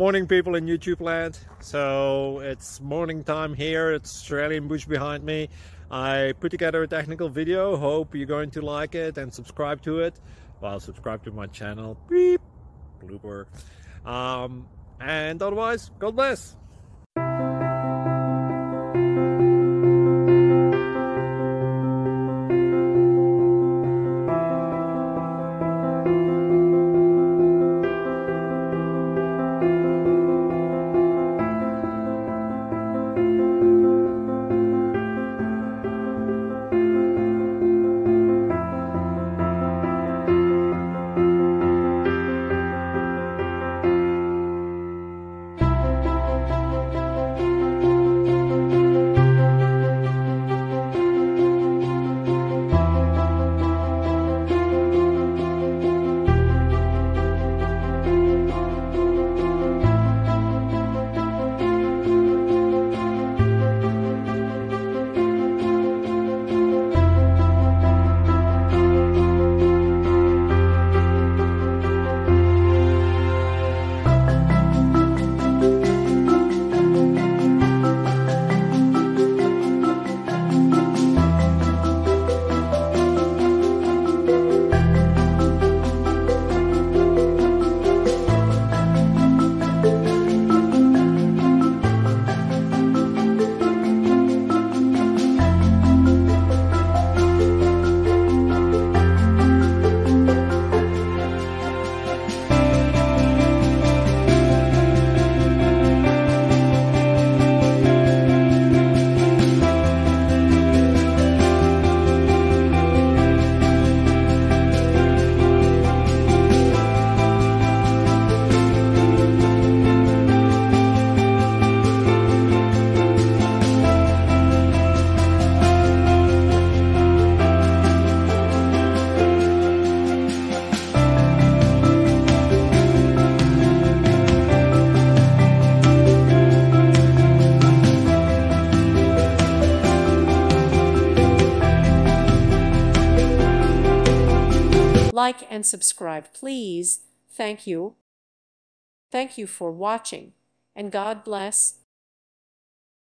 Morning, people in YouTube land. So it's morning time here. It's Australian bush behind me. I put together a technical video. Hope you're going to like it and subscribe to it. Well, subscribe to my channel. Beep. Blooper. And otherwise, God bless. Like and subscribe, please. Thank you. Thank you for watching, and God bless.